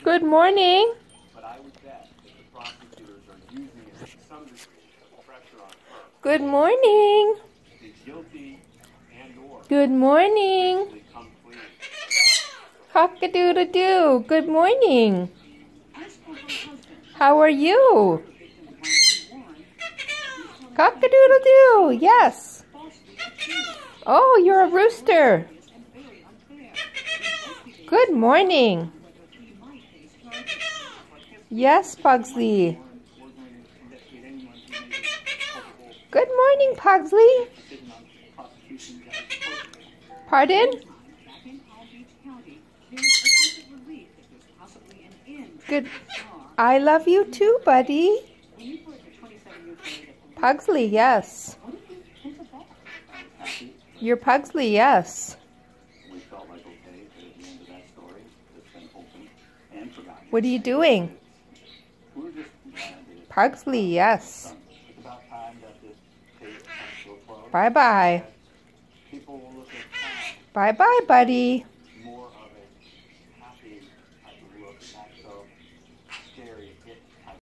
Good morning. But I would bet that the prosecutors are using it to some degree as pressure on her. Good morning. To be guilty and/or Good morning. actually come clean. Cock-a-doodle-doo. Good morning. How are you? Cock-a-doodle-doo. Yes. Oh, you're a rooster. Good morning. Yes, Pugsley. Good morning, Pugsley. Pardon? Good. I love you too, buddy. Pugsley, yes. You're Pugsley, yes. We felt like okay at the end of that story that's been open and forgotten. What are you doing? We were just glad that it's Pugsley, yes. about time that this case comes to a close. Bye-bye. People will look at Bye-bye, buddy. more of a happy type of look, not so